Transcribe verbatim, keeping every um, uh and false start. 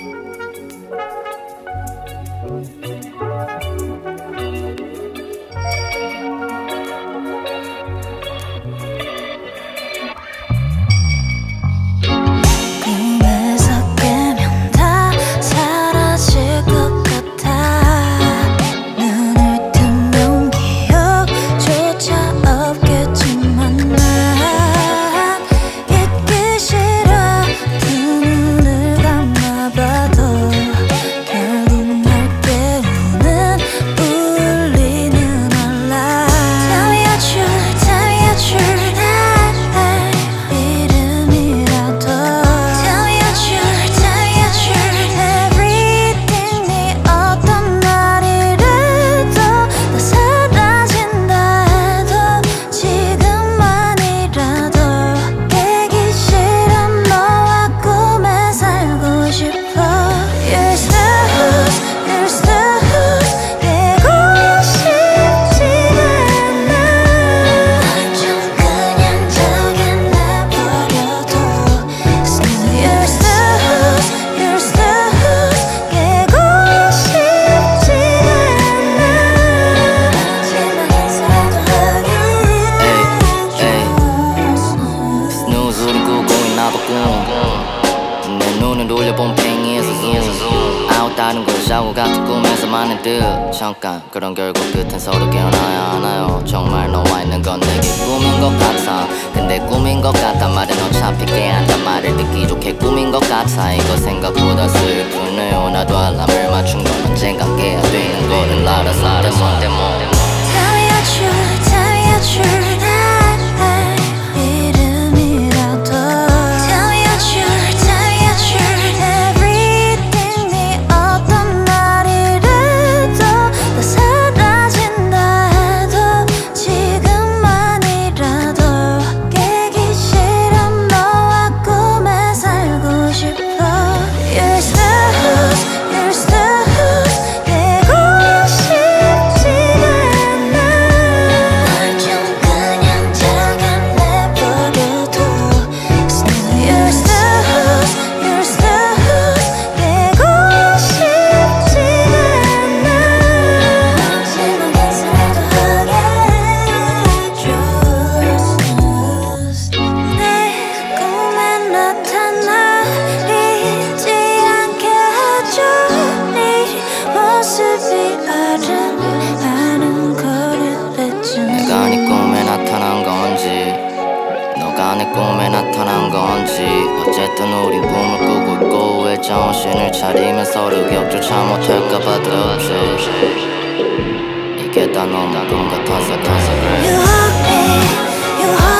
내 눈을 돌려본 팽이에서 zoom 아웃다른 걸 자고 같은 꿈에서 많은 듯 잠깐 그런 결국 끝엔 서로 깨어나야 하나요. 정말 너와 있는 건 내게 꿈인 것 같아. 근데 꿈인 것 같단 말은 어차피 깨한단 말을 듣기 좋게 꿈인 것 같아. 이거 생각보다 슬프네요. 나도 알람을 맞춘 건 언젠간 깨야 되는 거를 알아서 때문에 Tell me you're true, tell me you're true. 내가 네 꿈에 나타난 건지 너가 내 꿈에 나타난 건지 어쨌든 우린 꿈을 꾸고 있고 왜 정신을 차리면 서로 기억조차 못할까봐 두렵지. 이게 다 너무 꿈 같아서 그래. You hug me, you hug